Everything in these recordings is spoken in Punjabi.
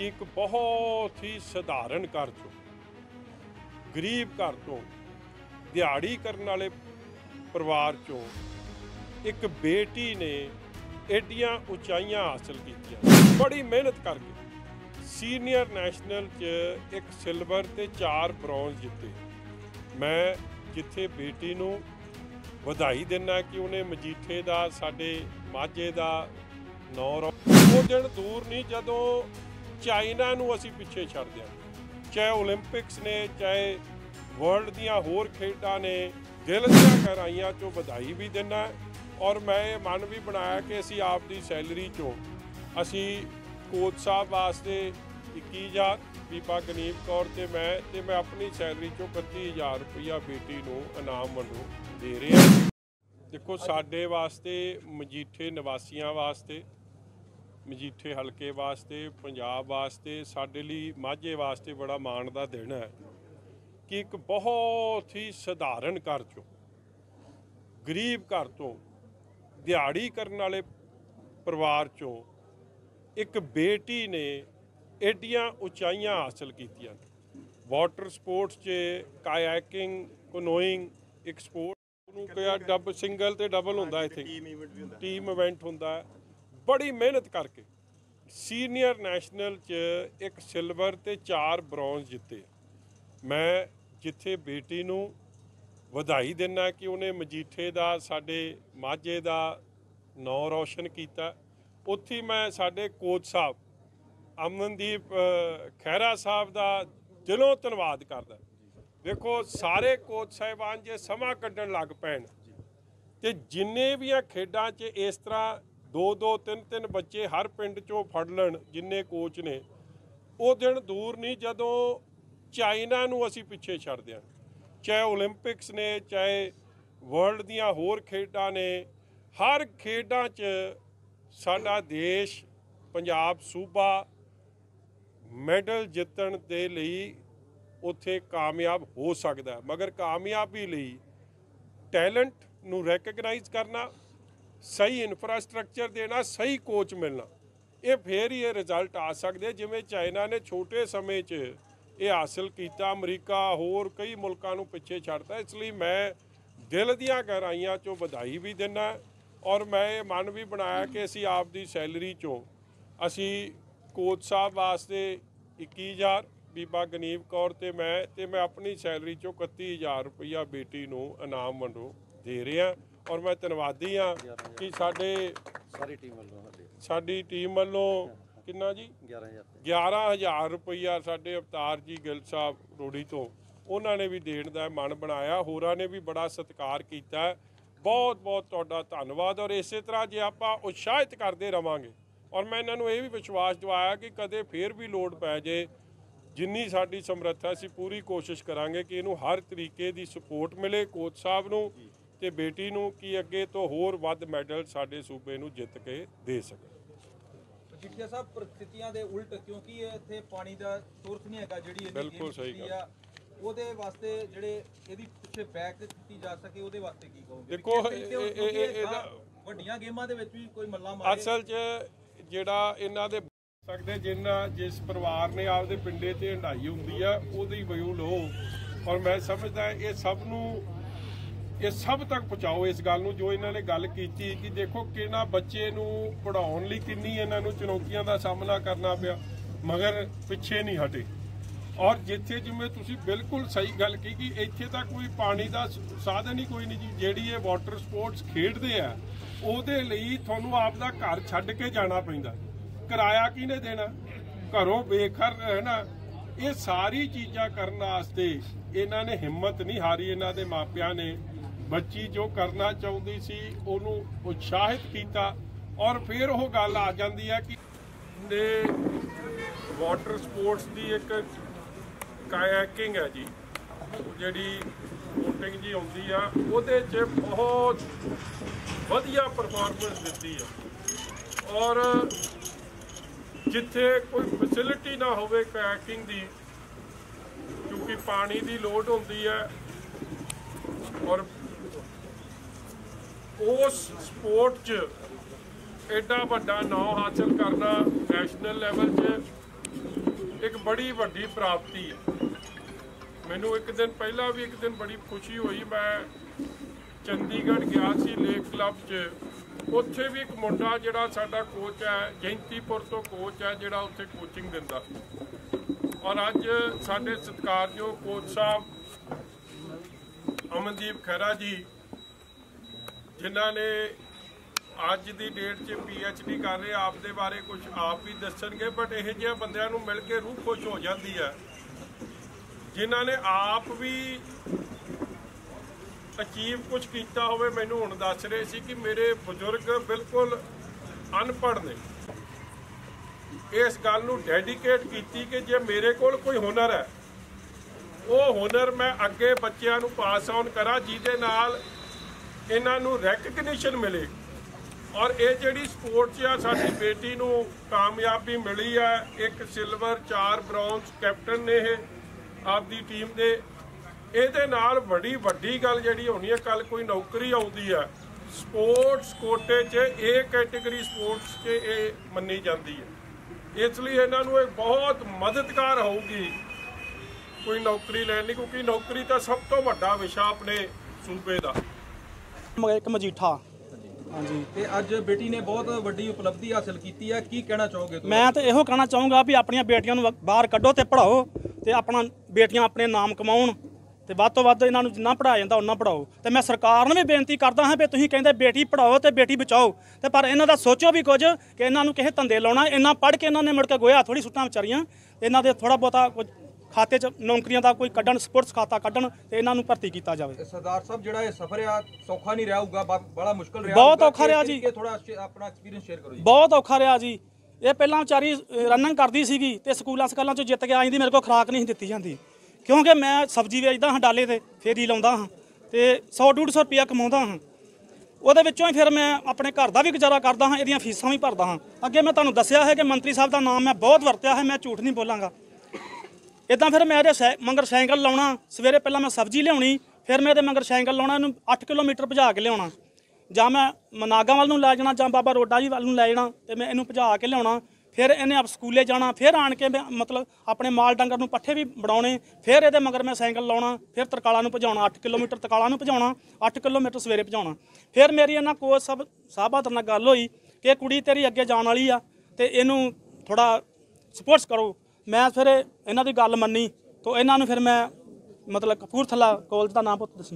कि एक बहुत ही सधारण घर चों गरीब घर तो दिहाड़ी करने वाले परिवार चों एक बेटी ने एडियां उचाइयां हासिल कीतियां। बड़ी मेहनत करके सीनियर नैशनल च एक सिल्वर ते 4 ब्रॉन्ज जिते। मैं जिथे बेटी नूं ਵਧਾਈ ਦਿੰਦਾ कि उन्हें मजीठे का साडे माझे का नौ वो दिन दूर नहीं जदों चाइना नूं असीं पिछे छड्ड दिया। चाहे ओलंपिक्स ने चाहे वर्ल्ड दियां होर खेडां ने दिल दियां गहराइयां चों ਵਧਾਈ भी दिना। और मैं ये मन भी बनाया कि असीं आपदी सैलरी चों असीं कोच साहब वास्ते 21,000 बीबा गनीब कौर ते मैं अपनी सैलरी चों 31,000 रुपया बेटी नूं इनाम वंडों दे रहे हैं। देखो साडे वास्ते मजीठे निवासियों वास्ते मजीठे हल्के वास्ते पंजाब वास्ते साडे लई माझे वास्ते बड़ा माण दा दिन है कि एक बहुत ही सधारण घर चों गरीब घर तो दिहाड़ी करने वाले परिवार चों एक बेटी ने एडियां उचाइयां हासिल कीतियां। वाटर स्पोर्ट्स च कायाकिंग कनोइंग एक स्पोर्ट डब सिंगल ते डबल होंदा इत्थे टीम इवेंट होंदा। बड़ी मेहनत करके सीनियर नैशनल च एक सिल्वर ते 4 ब्रॉन्ज जिते। मैं जिथे बेटी नूं ਵਧਾਈ दिना कि उन्हें मजीठे का साडे माझे का नौ रोशन किया। उत्थे मैं साडे कोच साहब अमनदीप खैरा साहब का दिलों धन्नवाद करदा। देखो सारे कोच साहिबान जे समा कड्ढण लग पैण ते जिन्ने भी खेडां च इस तरह 2-2 3-3 बच्चे हर पिंड चों फड़ लैण जिन्ने कोच ने, वो दिन दूर नहीं जदों चाइना नूं असीं पिछे छड्ड दियां। चाहे ओलंपिक्स ने चाहे वर्ल्ड दियां होर खेडां ने, हर खेडां च साडा देश पंजाब सूबा मैडल जितण दे लई उत्थे कामयाब हो सकता है। मगर कामयाबी लई टैलेंट नूं रैकगनाइज करना, सही इंफ्रास्ट्रक्चर देना, सही कोच मिलना, ये फिर ही ये रिजल्ट आ सकते। जिवें चाइना ने छोटे समय च ये हासिल किया, अमरीका होर कई मुल्कां नूं पिछे छड्डता। इसलिए मैं दिल दियां गहराइयां चों ਵਧਾਈ भी दिना। और मैं ये मन भी बनाया कि असीं आपदी सैलरी चों असीं कोच साहब वास्ते 21,000 बीबा गनीब कौर ते मैं अपनी सैलरी चों 31,000 रुपया बेटी नूं इनाम वंडों दे रहे हैं। और मैं धन्नवादी हाँ कि साडी टीम वालों किन्ना जी 11,000 रुपया साडे अवतार जी गिल साहब रोड़ी तो उन्होंने भी देण दा मन बनाया। होरां ने भी बड़ा सत्कार किया। बहुत बहुत तुहाडा धन्नवाद। और इस तरह जे आपां उत्साहित करते रवांगे, और मैं इन्हां नूं ये भी विश्वास दिवाया कि कदे फिर भी लोड़ पै जे, जिन्नी साडी समर्था असीं पूरी कोशिश करांगे कि इनू हर तरीके की सपोर्ट मिले कोच साहब नूं ते बेटी नूं कि अगे तो होर वध मैडल साडे सूबे नूं जित के दे सके। मजीठिया साहब परिस्थितियां दे उल्ट क्योंकि इत्थे पानी दा सोर्स नहीं हैगा, जिहड़ी बिल्कुल सही गल ਉਹਦੇ ਵਾਸਤੇ ਜਿਹੜੇ ਇਹਦੀ ਪਿੱਛੇ ਬੈਕ ਕੀਤੀ ਜਾ ਸਕੇ ਉਹਦੇ ਵਾਸਤੇ ਕੀ ਕਹੋਗੇ? ਦੇਖੋ ਵੱਡੀਆਂ ਗੇਮਾਂ ਦੇ ਵਿੱਚ ਵੀ ਕੋਈ ਮੱਲਾ ਮਾਰੇ ਅਸਲ 'ਚ ਜਿਹੜਾ ਇਹਨਾਂ ਦੇ ਸਕਦੇ ਜਿਸ ਪਰਿਵਾਰ ਨੇ ਆਪਦੇ ਪਿੰਡੇ ਤੇ ਹੰਡਾਈ ਹੁੰਦੀ ਆ ਉਹਦੀ ਵਯੂ ਲਓ। ਔਰ ਮੈਂ ਸਮਝਦਾ ਇਹ ਸਭ ਨੂੰ ਇਹ ਸਭ ਤੱਕ ਪਹੁੰਚਾਓ ਇਸ ਗੱਲ ਨੂੰ ਜੋ ਇਹਨਾਂ ਨੇ ਗੱਲ ਕੀਤੀ ਕਿ ਦੇਖੋ ਕਿਹਨਾਂ ਬੱਚੇ ਨੂੰ ਪੜ੍ਹਾਉਣ ਲਈ ਕਿੰਨੀ ਇਹਨਾਂ ਨੂੰ ਚੁਣੌਤੀਆਂ ਦਾ ਸਾਹਮਣਾ ਕਰਨਾ ਪਿਆ, ਮਗਰ ਪਿੱਛੇ ਨਹੀਂ ਹਟੇ। और जिथे जिमें तुसी बिल्कुल सही गल की कि इत्थे तक कोई पानी का साधन ही कोई नहीं जी। जिहड़ी ये वाटर स्पोर्ट्स खेडदे आ उहदे लई तुहानूं आपदा घर छड्ड के जाना पैंदा, किराया किहने देना, घरों बेघर रहना। ये सारी चीज़ां करन वास्ते इन्हां ने हिम्मत नहीं हारी। इन्हां दे मापियां ने बच्ची जो करना चाहुंदी सी उहनूं उत्साहित कीता। और फिर वो गल आ जांदी है कि वाटर स्पोर्ट्स की एक कायाकिंग है जी, जी बोटिंग जी आती है, वो बहुत वधिया परफॉर्मेंस दिती है। और जिथे कोई फैसिलिटी ना हो कायाकिंग की, क्योंकि पानी की लोड़ होती है, और उस स्पोर्ट च एडा वड्डा नाम हासिल करना नैशनल लैवल च ਇੱਕ ਬੜੀ ਵੱਡੀ ਪ੍ਰਾਪਤੀ ਹੈ। ਮੈਨੂੰ ਇੱਕ ਦਿਨ ਪਹਿਲਾਂ ਵੀ ਇੱਕ ਦਿਨ ਬੜੀ ਖੁਸ਼ੀ ਹੋਈ। ਮੈਂ ਚੰਡੀਗੜ੍ਹ ਗਿਆ ਸੀ ਲੇਕ ਕਲੱਬ 'ਚ, ਉੱਥੇ ਵੀ ਇੱਕ ਮੁੰਡਾ ਜਿਹੜਾ ਸਾਡਾ ਕੋਚ ਹੈ, ਜੈਂਤੀਪੁਰ ਤੋਂ ਕੋਚ ਹੈ, ਜਿਹੜਾ ਉੱਥੇ ਕੋਚਿੰਗ ਦਿੰਦਾ। ਔਰ ਅੱਜ ਸਾਡੇ ਸਤਿਕਾਰਯੋਗ ਕੋਚ ਸਾਹਿਬ ਅਮਨਦੀਪ ਖਹਿਰਾ ਜੀ, ਜਿਨ੍ਹਾਂ ਨੇ ਅੱਜ ਦੀ ਡੇਟ 'ਚ PhD ਕਰ ਰਹੇ, ਆਪ ਦੇ ਬਾਰੇ ਕੁਝ ਆਪ ਵੀ ਦੱਸਣਗੇ। ਬਟ ਇਹੋ ਜਿਹੇ ਬੰਦਿਆਂ ਨੂੰ ਮਿਲ ਕੇ ਰੂਹ ਖੁਸ਼ ਹੋ ਜਾਂਦੀ ਹੈ, ਜਿਨ੍ਹਾਂ ਨੇ ਆਪ ਵੀ ਅਚੀਵ ਕੁਝ ਕੀਤਾ ਹੋਵੇ। ਮੈਨੂੰ ਹੁਣ ਦੱਸ ਰਹੇ ਸੀ ਕਿ ਮੇਰੇ ਬਜ਼ੁਰਗ ਬਿਲਕੁਲ ਅਨਪੜ੍ਹ ਨੇ। ਇਸ ਗੱਲ ਨੂੰ ਡੈਡੀਕੇਟ ਕੀਤੀ ਕਿ ਜੇ ਮੇਰੇ ਕੋਲ ਕੋਈ ਹੁਨਰ ਹੈ, ਉਹ ਹੁਨਰ ਮੈਂ ਅੱਗੇ ਬੱਚਿਆਂ ਨੂੰ ਪਾਸ ਆਨ ਕਰਾਂ, ਜਿਹਦੇ ਨਾਲ ਇਹਨਾਂ ਨੂੰ ਰੈਕਗਨੀਸ਼ਨ ਮਿਲੇ। ਔਰ ਇਹ ਜਿਹੜੀ ਸਪੋਰਟਸ ਆ, ਸਾਡੀ ਬੇਟੀ ਨੂੰ ਕਾਮਯਾਬੀ ਮਿਲੀ ਹੈ। 1 ਸਿਲਵਰ 4 ਬ੍ਰੌਂਜ਼ ਕੈਪਟਨ ਨੇ ਇਹ ਆਪਦੀ ਟੀਮ ਦੇ। ਇਹਦੇ ਨਾਲ ਬੜੀ ਵੱਡੀ ਗੱਲ ਜਿਹੜੀ ਹੋਣੀ ਹੈ, ਕੱਲ ਕੋਈ ਨੌਕਰੀ ਆਉਂਦੀ ਹੈ ਸਪੋਰਟਸ ਕੋਟੇ 'ਚ, ਇਹ ਕੈਟੇਗਰੀ ਸਪੋਰਟਸ 'ਚ ਇਹ ਮੰਨੀ ਜਾਂਦੀ ਹੈ। ਇਸ ਲਈ ਇਹਨਾਂ ਨੂੰ ਇਹ ਬਹੁਤ ਮਦਦਗਾਰ ਹੋਊਗੀ ਕੋਈ ਨੌਕਰੀ ਲੈਣ ਲਈ, ਕਿਉਂਕਿ ਨੌਕਰੀ ਤਾਂ ਸਭ ਤੋਂ ਵੱਡਾ ਵਿਸ਼ਾ ਆਪਣੇ ਸੂਬੇ ਦਾ। ਇੱਕ ਮਜੀਠਾ। ਹਾਂਜੀ, ਤੇ ਅੱਜ ਬੇਟੀ ਨੇ ਬਹੁਤ ਵੱਡੀ ਉਪਲਬਧੀ ਹਾਸਲ ਕੀਤੀ ਹੈ, ਕੀ ਕਹਿਣਾ ਚਾਹੋਗੇ ਤੁਸੀਂ? ਮੈਂ ਤਾਂ ਇਹੋ ਕਹਿਣਾ ਚਾਹੂੰਗਾ ਵੀ ਆਪਣੀਆਂ ਬੇਟੀਆਂ ਨੂੰ ਬਾਹਰ ਕੱਢੋ ਤੇ ਪੜ੍ਹਾਓ, ਤੇ ਆਪਣਾ ਬੇਟੀਆਂ ਆਪਣੇ ਨਾਮ ਕਮਾਉਣ, ਤੇ ਵੱਧ ਤੋਂ ਵੱਧ ਇਹਨਾਂ ਨੂੰ ਜਿੰਨਾ ਪੜ੍ਹਾਇਆ ਜਾਂਦਾ ਉਹਨਾਂ ਪੜ੍ਹਾਓ। ਤੇ ਮੈਂ ਸਰਕਾਰ ਨੂੰ ਵੀ ਬੇਨਤੀ ਕਰਦਾ ਹਾਂ ਵੀ ਤੁਸੀਂ ਕਹਿੰਦੇ ਬੇਟੀ ਪੜ੍ਹਾਓ ਤੇ ਬੇਟੀ ਬਚਾਓ, ਤੇ ਪਰ ਇਹਨਾਂ ਦਾ ਸੋਚੋ ਵੀ ਕੁਝ ਕਿ ਇਹਨਾਂ ਨੂੰ ਕਿਸੇ ਧੰਦੇ ਲਾਉਣਾ। ਇਹਨਾਂ ਪੜ੍ਹ ਕੇ ਇਹਨਾਂ ਨੇ ਮੁੜ ਕੇ ਗੋਇਆ ਥੋੜੀ ਸੁੱਟਾਂ ਵਿਚਾਰੀਆਂ। ਇਹਨਾਂ ਦੇ ਥੋੜਾ ਬਹੁਤਾ ਕੁਝ ਖਾਤੇ 'ਚ ਨੌਕਰੀਆਂ ਦਾ ਕੋਈ ਕੱਢਣ, ਸਪੋਰਟਸ ਖਾਤਾ ਕੱਢਣ ਤੇ ਇਹਨਾਂ ਨੂੰ ਭਰਤੀ ਕੀਤਾ ਜਾਵੇ। ਸਰਦਾਰ ਸਾਹਿਬ, ਜਿਹੜਾ ਇਹ ਸਫ਼ਰ ਆ ਸੌਖਾ ਨਹੀਂ ਰਿਹਾ ਹੋਊਗਾ, ਬੜਾ ਮੁਸ਼ਕਲ ਰਿਹਾ, ਬਹੁਤ ਔਖਾ ਰਿਹਾ ਜੀ। ਥੋੜਾ ਆਪਣਾ ਐਕਸਪੀਰੀਅੰਸ ਸ਼ੇਅਰ ਕਰੋ ਜੀ। ਬਹੁਤ ਔਖਾ ਰਿਹਾ ਜੀ। ਇਹ ਪਹਿਲਾਂ ਵਿਚਾਰੀ ਰਨਿੰਗ ਕਰਦੀ ਸੀਗੀ ਤੇ ਸਕੂਲਾਂ ਸਕਾਲਾਂ 'ਚੋਂ ਜਿੱਤ ਕੇ ਆ ਜਾਂਦੀ, ਮੇਰੇ ਕੋਲ ਖੁਰਾਕ ਨਹੀਂ ਦਿੱਤੀ ਜਾਂਦੀ, ਕਿਉਂਕਿ ਮੈਂ ਸਬਜ਼ੀ ਵੇਚਦਾ ਹਾਂ ਡਾਲੇ ਤੇ, ਫੇਰੀ ਲਾਉਂਦਾ ਹਾਂ ਤੇ 100-150 ਰੁਪਇਆ ਕਮਾਉਂਦਾ ਹਾਂ। ਉਹਦੇ ਵਿੱਚੋਂ ਹੀ ਫਿਰ ਮੈਂ ਆਪਣੇ ਘਰ ਦਾ ਵੀ ਗੁਜ਼ਾਰਾ ਕਰਦਾ ਹਾਂ, ਇਹਦੀਆਂ ਫੀਸਾਂ ਵੀ ਭਰਦਾ ਹਾਂ। ਅੱਗੇ ਮੈਂ ਤੁਹਾਨੂੰ ਦੱਸਿਆ ਹੈ ਕਿ ਮੰਤਰੀ ਸਾਹਿਬ ਦਾ ਨਾਮ ਮੈਂ ਬਹੁਤ ਵਰਤਿਆ ਹੈ, ਮੈਂ ਝੂਠ ਨਹੀਂ ਬੋਲਾਂਗਾ। ਇੱਦਾਂ ਫਿਰ ਮੈਂ ਇਹਦੇ ਮਗਰ ਸਾਈਕਲ ਲਾਉਣਾ, ਸਵੇਰੇ ਪਹਿਲਾਂ ਮੈਂ ਸਬਜ਼ੀ ਲਿਆਉਣੀ, ਫਿਰ ਮੈਂ ਇਹਦੇ ਮਗਰ ਸਾਈਕਲ ਲਾਉਣਾ, ਇਹਨੂੰ 8 ਕਿਲੋਮੀਟਰ ਭਜਾ ਕੇ ਲਿਆਉਣਾ, ਜਾਂ ਮੈਂ ਮਨਾਗਾ ਵੱਲ ਨੂੰ ਲੈ ਜਾਣਾ ਜਾਂ ਬਾਬਾ ਰੋਡਾ ਜੀ ਵੱਲ ਨੂੰ ਲੈ ਜਾਣਾ, ਤੇ ਮੈਂ ਇਹਨੂੰ ਭਜਾ ਕੇ ਲਿਆਉਣਾ। ਫਿਰ ਇਹਨੇ ਆਪ ਸਕੂਲੇ ਜਾਣਾ, ਫਿਰ ਆਣ ਕੇ ਮਤਲਬ ਆਪਣੇ ਮਾਲ ਡੰਗਰ ਨੂੰ ਪੱਠੇ ਵੀ ਬਣਾਉਣੇ, ਫਿਰ ਇਹਦੇ ਮਗਰ ਮੈਂ ਸਾਈਕਲ ਲਾਉਣਾ, ਫਿਰ ਤਰਕਾਲਾ ਨੂੰ ਭਜਾਉਣਾ, 8 ਕਿਲੋਮੀਟਰ ਤਰਕਾਲਾ ਨੂੰ ਭਜਾਉਣਾ, 8 ਕਿਲੋਮੀਟਰ ਸਵੇਰੇ ਭਜਾਉਣਾ। ਫਿਰ ਮੇਰੀ ਇਹਨਾਂ ਕੋਚ ਸਾਹਿਬਾਂ ਨਾਲ ਗੱਲ ਹੋਈ ਕਿ ਕੁੜੀ ਤੇਰੀ ਅੱਗੇ ਜਾਣ ਵਾਲੀ ਆ ਤੇ ਇਹਨੂੰ ਥੋੜਾ ਸਪੋਰਟਸ ਕਰੋ। ਮੈਂ ਫਿਰ ਇਹਨਾਂ ਦੀ ਗੱਲ ਮੰਨੀ, ਤਾਂ ਇਹਨਾਂ ਨੂੰ ਫਿਰ ਮੈਂ ਮਤਲਬ ਕਪੂਰਥਲਾ ਕਾਲਜ ਦਾ ਨਾਮ ਪੁੱਤ ਦੱਸੀ,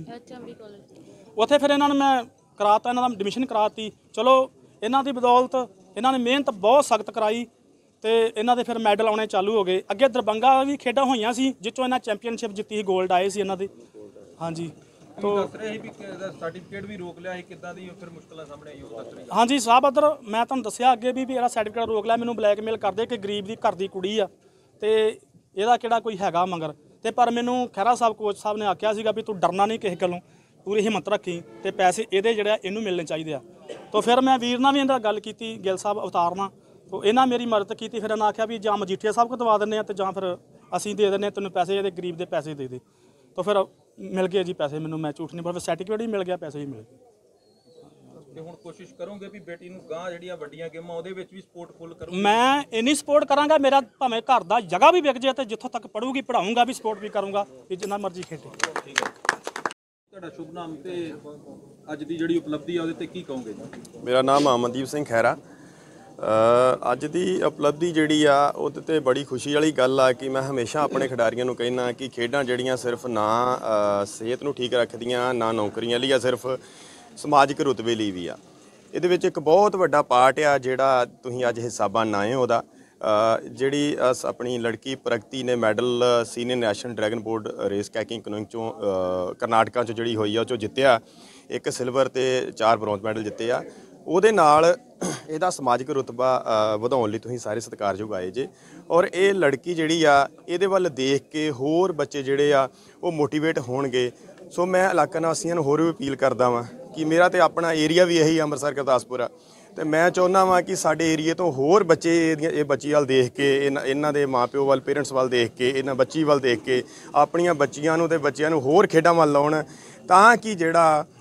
ਉੱਥੇ ਫਿਰ ਇਹਨਾਂ ਨੂੰ ਮੈਂ ਕਰਾਤਾ, ਇਹਨਾਂ ਦਾ ਐਡਮਿਸ਼ਨ ਕਰਾਤੀ। ਚਲੋ ਇਹਨਾਂ ਦੀ ਬਦੌਲਤ ਇਹਨਾਂ ਨੇ ਮਿਹਨਤ ਬਹੁਤ ਸਖਤ ਕਰਾਈ ਤੇ ਇਹਨਾਂ ਦੇ ਫਿਰ ਮੈਡਲ ਆਉਣੇ ਚਾਲੂ ਹੋ ਗਏ। ਅੱਗੇ ਦਰਬੰਗਾ ਵੀ ਖੇਡਾਂ ਹੋਈਆਂ ਸੀ, ਜਿੱਚੋਂ ਇਹਨਾਂ ਚੈਂਪੀਅਨਸ਼ਿਪ ਜਿੱਤੀ ਸੀ, 골ਡ ਆਏ ਸੀ ਇਹਨਾਂ ਦੇ। ਹਾਂਜੀ, ਤੋਂ ਦੱਸ ਰਹੇ ਸੀ ਵੀ ਸਰਟੀਫਿਕੇਟ ਵੀ ਰੋਕ ਲਿਆ ਸੀ, ਕਿੱਦਾਂ ਦੀ ਫਿਰ ਮੁਸ਼ਕਲਾਂ ਸਾਹਮਣੇ ਆਈ ਉਹ ਦੱਸ ਰਹੇ? ਹਾਂਜੀ ਸਾਹਿਬ, ਇੱਧਰ ਮੈਂ ਤੁਹਾਨੂੰ ਦੱਸਿਆ ਅੱਗੇ ਵੀ ਇਹਦਾ ਸਰਟੀਫਿਕੇਟ ਰੋਕ ਲਿਆ, ਮੈਨੂੰ ਬਲੈਕਮੇਲ ਕਰਦੇ ਕਿ ਗਰੀਬ ਦੀ ਘਰ ਦੀ ਕੁੜੀ ਆ ਤੇ ਇਹਦਾ ਕਿਹੜਾ ਕੋਈ ਹੈਗਾ ਮਗਰ। ਤੇ ਪਰ ਮੈਨੂੰ ਖਹਿਰਾ ਸਾਹਿਬ ਕੋਚ ਸਾਹਿਬ ਨੇ ਆਖਿਆ ਸੀਗਾ ਵੀ ਤੂੰ ਡਰਨਾ ਨਹੀਂ ਕਿਸੇ ਗੱਲੋਂ, ਪੂਰੀ ਹਿੰਮਤ ਰੱਖੀ ਤੇ ਪੈਸੇ ਇਹਦੇ ਜਿਹੜੇ ਇਹਨੂੰ ਮਿਲਣੇ ਚਾਹੀਦੇ ਆ। ਤਾਂ ਫਿਰ ਮੈਂ ਵੀਰ ਨਾਲ ਵੀ ਇਹਦਾ ਗੱਲ ਕੀਤੀ, ਗਿੱਲ ਸਾਹਿਬ ਅਵਤਾਰ ਨਾਲ, ਤਾਂ ਇਹਨਾਂ ਮੇਰੀ ਮਦਦ ਕੀਤੀ। ਫਿਰ ਇਹਨਾਂ ਆਖਿਆ ਵੀ ਜਾਂ ਮਜੀਠੀਆ ਸਾਹਿਬ ਕੋ ਦਵਾ ਦਿੰਦੇ ਆ ਤੇ ਜਾਂ ਫਿਰ ਅਸੀਂ ਦੇ ਦਿੰਦੇ ਤੈਨੂੰ ਪੈਸੇ, ਇਹਦੇ ਗਰੀਬ ਦੇ ਪੈਸੇ ਦੇ ਦੇ। ਤਾਂ ਫਿਰ ਮਿਲ ਗਏ ਜੀ ਪੈਸੇ ਮੈਨੂੰ, ਮੈਂ ਝੂਠ ਨਹੀਂ ਬੋਲ, ਸਰਟੀਫਿਕੇਟ ਵੀ ਮਿਲ ਗਿਆ, ਪੈਸੇ ਵੀ ਮਿਲ ਗਏ। ਤੇ ਹੁਣ ਕੋਸ਼ਿਸ਼ ਕਰੋਗੇ ਵੀ ਬੇਟੀ ਨੂੰ ਗਾਂ ਜਿਹੜੀਆਂ ਵੱਡੀਆਂ ਗੇਮਾਂ ਉਹਦੇ ਵਿੱਚ ਵੀ ਸਪੋਰਟ ਫੁੱਲ ਕਰੋਗੇ? ਮੈਂ ਇੰਨੀ ਸਪੋਰਟ ਕਰਾਂਗਾ, ਮੇਰਾ ਭਾਵੇਂ ਘਰ ਦਾ ਜਗ੍ਹਾ ਵੀ ਵਿਕ ਜਾਏ ਤੇ ਜਿੱਥੋਂ ਤੱਕ ਪੜੂਗੀ ਪੜਾਊਂਗਾ ਵੀ, ਸਪੋਰਟ ਵੀ ਕਰੂੰਗਾ ਵੀ ਜਿੰਨਾ ਮਰਜ਼ੀ ਖੇਡੇ। ਠੀਕ ਹੈ, ਤੁਹਾਡਾ ਸ਼ੁਭ ਨਾਮ ਤੇ ਅੱਜ ਦੀ ਜਿਹੜੀ ਉਪਲਬਧੀ ਆ ਉਹਦੇ ਤੇ ਕੀ ਕਹੋਗੇ ਜੀ? ਮੇਰਾ ਨਾਮ ਅਮਨਦੀਪ ਸਿੰਘ ਖਹਿਰਾ। ਅੱਜ ਦੀ ਉਪਲਬਧੀ ਜਿਹੜੀ ਆ ਉਹਦੇ ਤੇ ਬੜੀ ਖੁਸ਼ੀ ਵਾਲੀ ਗੱਲ ਆ ਕਿ ਮੈਂ ਹਮੇਸ਼ਾ ਆਪਣੇ ਖਿਡਾਰੀਆਂ ਨੂੰ ਕਹਿੰਦਾ ਕਿ ਖੇਡਾਂ ਜਿਹੜੀਆਂ ਸਿਰਫ ਨਾ ਸਿਹਤ ਨੂੰ ਠੀਕ ਰੱਖਦੀਆਂ, ਨਾ ਨੌਕਰੀਆਂ ਲਈ ਆ, ਸਿਰਫ ਸਮਾਜਿਕ ਰੁਤਬੇ ਲਈ ਵੀ ਆ। ਇਹਦੇ ਵਿੱਚ ਇੱਕ ਬਹੁਤ ਵੱਡਾ ਪਾਰਟ ਆ ਜਿਹੜਾ ਤੁਸੀਂ ਅੱਜ ਹਿੱਸਾ ਬਣਨਾ ਹੈ ਉਹਦਾ। ਜਿਹੜੀ ਆਪਣੀ ਲੜਕੀ ਪ੍ਰਗਤੀ ਨੇ medal senior national dragon board race kayaking canoeing ਚੋਂ ਕਰਨਾਟਕਾ ਚੋਂ ਜਿਹੜੀ ਹੋਈ ਆ ਉਹ ਚੋਂ ਜਿੱਤਿਆ, 1 ਸਿਲਵਰ ਤੇ 4 ਬ੍ਰੌਂਜ਼ ਮੈਡਲ ਜਿੱਤੇ ਆ। ਉਹਦੇ ਨਾਲ ਇਹਦਾ ਸਮਾਜਿਕ ਰੁਤਬਾ ਵਧਾਉਣ ਲਈ ਤੁਸੀਂ ਸਾਰੇ ਸਤਿਕਾਰਯੋਗ ਆਏ ਜੇ। ਔਰ ਇਹ ਲੜਕੀ ਜਿਹੜੀ ਆ ਇਹਦੇ ਵੱਲ ਦੇਖ ਕੇ ਹੋਰ ਬੱਚੇ ਜਿਹੜੇ ਆ ਉਹ ਮੋਟੀਵੇਟ ਹੋਣਗੇ। ਸੋ ਮੈਂ ਇਲਾਕਾ ਨਿਵਾਸੀਆਂ ਨੂੰ ਹੋਰ ਵੀ ਅਪੀਲ ਕਰਦਾ ਵਾਂ ਕਿ ਮੇਰਾ ਤੇ ਆਪਣਾ ਏਰੀਆ ਵੀ ਇਹੀ ਅੰਮ੍ਰਿਤਸਰ ਗੁਰਦਾਸਪੁਰ ਆ, ਤੇ ਮੈਂ ਚਾਹੁੰਦਾ ਵਾਂ ਕਿ ਸਾਡੇ ਏਰੀਏ ਤੋਂ ਹੋਰ ਬੱਚੇ ਇਹ ਬੱਚੀ ਵੱਲ ਦੇਖ ਕੇ, ਇਹਨਾਂ ਦੇ ਮਾਪਿਓ ਵੱਲ, ਪੇਰੈਂਟਸ ਵੱਲ ਦੇਖ ਕੇ, ਇਹਨਾਂ ਬੱਚੀ ਵੱਲ ਦੇਖ ਕੇ ਆਪਣੀਆਂ ਬੱਚੀਆਂ ਨੂੰ ਤੇ ਬੱਚਿਆਂ ਨੂੰ ਹੋਰ ਖੇਡਾਂ ਵੱਲ ਲਾਉਣ, ਤਾਂ ਕਿ ਜਿਹੜਾ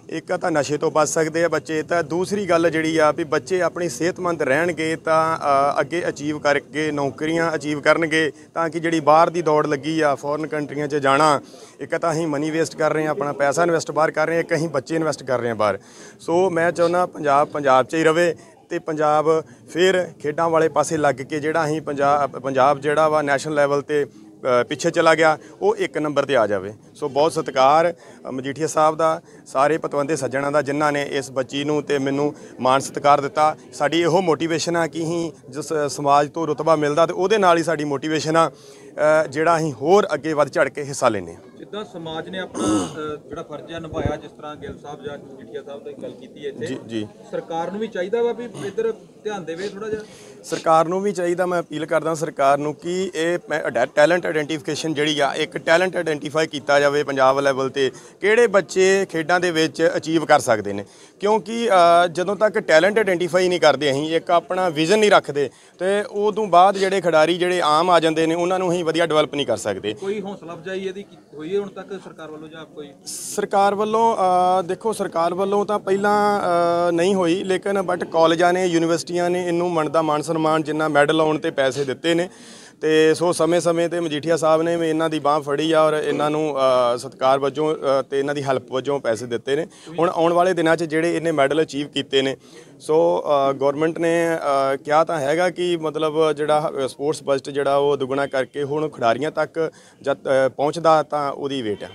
ਇੱਕ ਤਾਂ ਨਸ਼ੇ ਤੋਂ ਬਚ ਸਕਦੇ ਆ ਬੱਚੇ, ਤਾਂ ਦੂਸਰੀ ਗੱਲ ਜਿਹੜੀ ਆ ਵੀ ਬੱਚੇ ਆਪਣੀ ਸਿਹਤਮੰਦ ਰਹਿਣਗੇ ਤਾਂ ਅੱਗੇ ਅਚੀਵ ਕਰਕੇ ਨੌਕਰੀਆਂ ਅਚੀਵ ਕਰਨਗੇ, ਤਾਂ ਕਿ ਜਿਹੜੀ ਬਾਹਰ ਦੀ ਦੌੜ ਲੱਗੀ ਆ ਫੋਰਨ ਕੰਟਰੀਆਂ 'ਚ ਜਾਣਾ, ਇੱਕ ਤਾਂ ਅਸੀਂ ਮਨੀ ਵੇਸਟ ਕਰ ਰਹੇ ਹਾਂ, ਆਪਣਾ ਪੈਸਾ ਇਨਵੈਸਟ ਬਾਹਰ ਕਰ ਰਹੇ ਹਾਂ, ਇੱਕ ਅਸੀਂ ਬੱਚੇ ਇਨਵੈਸਟ ਕਰ ਰਹੇ ਹਾਂ ਬਾਹਰ। ਸੋ ਮੈਂ ਚਾਹੁੰਦਾ ਪੰਜਾਬ 'ਚ ਹੀ ਰਵੇ ਤੇ ਪੰਜਾਬ ਫਿਰ ਖੇਡਾਂ ਵਾਲੇ ਪਾਸੇ ਲੱਗ ਕੇ ਜਿਹੜਾ ਅਸੀਂ ਪੰਜਾਬ ਜਿਹੜਾ ਵਾ ਨੈਸ਼ਨਲ ਲੈਵਲ ਤੇ ਪਿੱਛੇ ਚਲਾ ਗਿਆ ਉਹ 1 ਨੰਬਰ ਤੇ ਆ ਜਾਵੇ। ਸੋ ਬਹੁਤ ਸਤਿਕਾਰ ਮਜੀਠੀਆ ਸਾਹਿਬ ਦਾ, ਸਾਰੇ ਪਤਵੰਤੇ ਸੱਜਣਾਂ ਦਾ ਜਿਨ੍ਹਾਂ ਨੇ ਇਸ ਬੱਚੀ ਨੂੰ ਤੇ ਮੈਨੂੰ ਮਾਣ ਸਤਿਕਾਰ ਦਿੱਤਾ। ਸਾਡੀ ਇਹੋ ਮੋਟੀਵੇਸ਼ਨ ਆ ਕਿ ਅਸੀਂ ਜਿਸ ਸਮਾਜ ਤੋਂ ਰੁਤਬਾ ਮਿਲਦਾ ਤੇ ਉਹਦੇ ਨਾਲ ਹੀ ਸਾਡੀ ਮੋਟੀਵੇਸ਼ਨ ਆ ਜਿਹੜਾ ਅਸੀਂ ਹੋਰ ਅੱਗੇ ਵੱਧ ਚੜ੍ਹ ਕੇ ਹਿੱਸਾ ਲੈਂਦੇ ਹਾਂ। ਜਿੱਦਾਂ ਸਮਾਜ ਨੇ ਆਪਣਾ ਜਿਹੜਾ ਫਰਜ਼ ਹੈ ਨਿਭਾਇਆ, ਜਿਸ ਤਰ੍ਹਾਂ ਗਿੱਲ ਸਾਹਿਬ ਜਾਂ ਮਜੀਠੀਆ ਸਾਹਿਬ ਦੀ ਗੱਲ ਕੀਤੀ ਹੈ ਇੱਥੇ, ਜੀ ਸਰਕਾਰ ਨੂੰ ਵੀ ਚਾਹੀਦਾ ਵਾ ਵੀ ਇੱਧਰ ਧਿਆਨ ਦੇਵੇ ਥੋੜਾ ਜਿਹਾ। ਸਰਕਾਰ ਨੂੰ ਵੀ ਚਾਹੀਦਾ, ਮੈਂ ਅਪੀਲ ਕਰਦਾ ਸਰਕਾਰ ਨੂੰ ਕਿ ਇਹ ਟੈਲੈਂਟ ਆਇਡੈਂਟੀਫਿਕੇਸ਼ਨ ਜਿਹੜੀ ਆ, ਇੱਕ ਟੈਲੈਂਟ ਆਇਡੈਂਟੀਫਾਈ ਕੀਤਾ ਜਾਵੇ ਪੰਜਾਬ ਲੈਵਲ ਤੇ, ਕਿਹੜੇ ਬੱਚੇ ਖੇਡਾਂ ਦੇ ਵਿੱਚ ਅਚੀਵ ਕਰ ਸਕਦੇ ਨੇ। ਕਿਉਂਕਿ ਜਦੋਂ ਤੱਕ ਟੈਲੈਂਟ ਆਇਡੈਂਟੀਫਾਈ ਨਹੀਂ ਕਰਦੇ, ਅਸੀਂ ਇੱਕ ਆਪਣਾ ਵਿਜ਼ਨ ਨਹੀਂ ਰੱਖਦੇ, ਤੇ ਉਦੋਂ ਬਾਅਦ ਜਿਹੜੇ ਖਿਡਾਰੀ ਜਿਹੜੇ ਆਮ ਆ ਜਾਂਦੇ ਨੇ ਉਹਨਾਂ ਨੂੰ ਅਸੀਂ ਵਧੀਆ ਡਿਵੈਲਪ ਨਹੀਂ ਕਰ ਸਕਦੇ। ਕੋਈ ਹੌਸਲਾ ਅਫਜ਼ਾਈ ਇਹਦੀ ਹੋਈ ਹੈ ਹੁਣ ਤੱਕ ਸਰਕਾਰ ਵੱਲੋਂ ਜਾਂ ਕੋਈ? ਸਰਕਾਰ ਵੱਲੋਂ ਦੇਖੋ, ਸਰਕਾਰ ਵੱਲੋਂ ਤਾਂ ਪਹਿਲਾਂ ਨਹੀਂ ਹੋਈ, ਲੇਕਿਨ ਬਟ ਕਾਲਜਾਂ ਨੇ ਯੂਨੀਵਰਸਿਟੀਆਂ ਨੇ ਇਹਨੂੰ ਮੰਨਦਾ ਮਾਨ ਸਨਮਾਨ ਜਿੰਨਾ ਮੈਡਲ ਆਉਣ ਤੇ ਪੈਸੇ ਦਿੱਤੇ ਨੇ, ਤੇ ਸੋ ਸਮੇਂ-ਸਮੇਂ ਤੇ ਮਜੀਠੀਆ ਸਾਹਿਬ ਨੇ ਵੀ ਇਹਨਾਂ ਦੀ ਬਾਂਹ ਫੜੀ ਆ ਔਰ ਇਹਨਾਂ ਨੂੰ ਸਤਿਕਾਰ ਵਜੋਂ ਤੇ ਇਹਨਾਂ ਦੀ ਹੈਲਪ ਵਜੋਂ ਪੈਸੇ ਦਿੱਤੇ ਨੇ। ਹੁਣ ਆਉਣ ਵਾਲੇ ਦਿਨਾਂ 'ਚ ਜਿਹੜੇ ਇਹਨੇ ਮੈਡਲ ਅਚੀਵ ਕੀਤੇ ਨੇ, ਸੋ ਗਵਰਨਮੈਂਟ ਨੇ ਕਿਹਾ ਤਾਂ ਹੈਗਾ ਕਿ ਮਤਲਬ ਜਿਹੜਾ ਸਪੋਰਟਸ ਬਜਟ ਜਿਹੜਾ ਉਹ ਦੁੱਗਣਾ ਕਰਕੇ ਹੁਣ ਖਿਡਾਰੀਆਂ ਤੱਕ ਜਦ ਪਹੁੰਚਦਾ ਤਾਂ ਉਹਦੀ ਵੇਟ ਆ।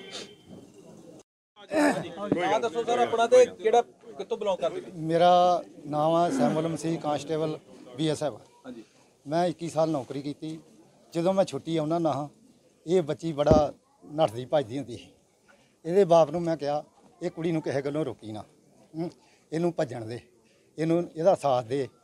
ਨਾਮ ਦੱਸੋ ਸਰ ਆਪਣਾ ਤੇ ਕਿਹੜਾ ਕਿੱਥੋਂ ਬਿਲੋਂਗ ਕਰਦੇ? ਮੇਰਾ ਨਾਮ ਆ ਸੈਮੂਅਲ ਮਸੀਹ, ਕਾਂਸਟੇਬਲ BSF। ਹਾਂਜੀ। ਮੈਂ 21 ਸਾਲ ਨੌਕਰੀ ਕੀਤੀ। ਜਦੋਂ ਮੈਂ ਛੁੱਟੀ ਆਉਣਾ ਨਾ, ਇਹ ਬੱਚੀ ਬੜਾ ਨੱਠਦੀ ਭੱਜਦੀ ਹੁੰਦੀ ਸੀ। ਇਹਦੇ ਬਾਪ ਨੂੰ ਮੈਂ ਕਿਹਾ ਇਹ ਕੁੜੀ ਨੂੰ ਕਿਸੇ ਗੱਲੋਂ ਰੋਕੀ ਨਾ, ਇਹਨੂੰ ਭੱਜਣ ਦੇ, ਇਹਦਾ ਸਾਥ ਦੇ।